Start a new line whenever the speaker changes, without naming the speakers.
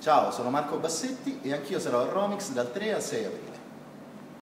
Ciao, sono Marco Bassetti e anch'io sarò a Romix dal 3 al 6 aprile.